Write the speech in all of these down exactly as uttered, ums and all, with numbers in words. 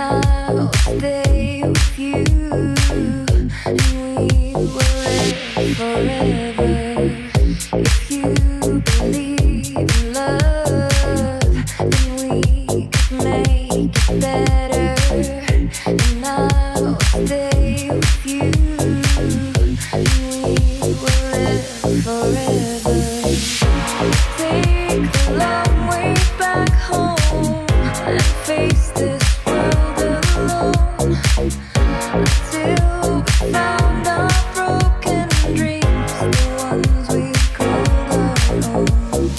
I'll stay with you, and we will live forever. If you believe in love, then we could make it better. And I'll stay with you, and we will live forever. Take the long way back home and face this world alone until we found our broken dreams, the ones we called our own.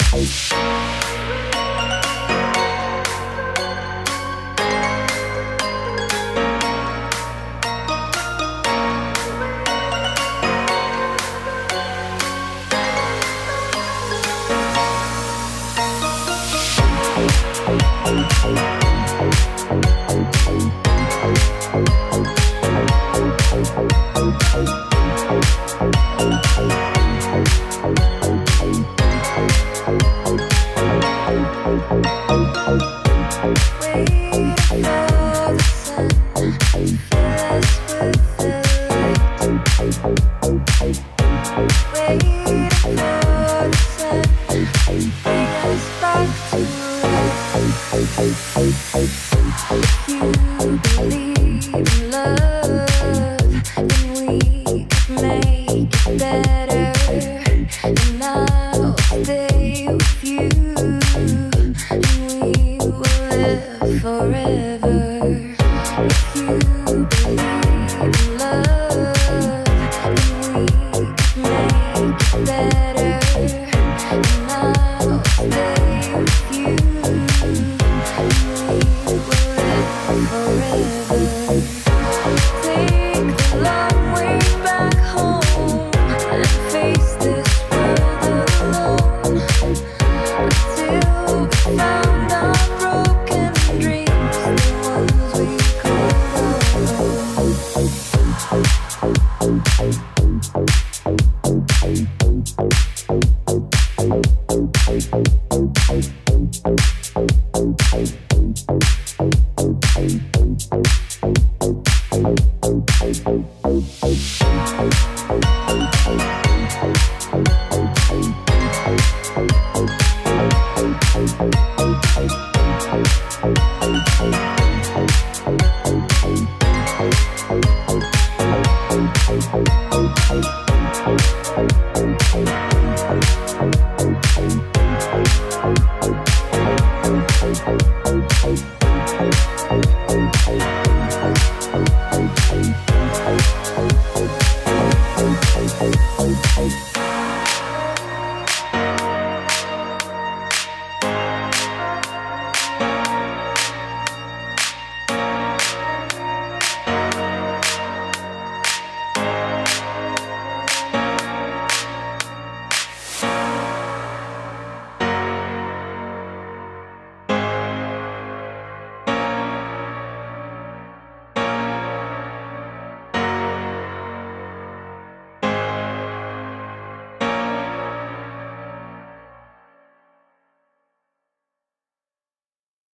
We'll be right back.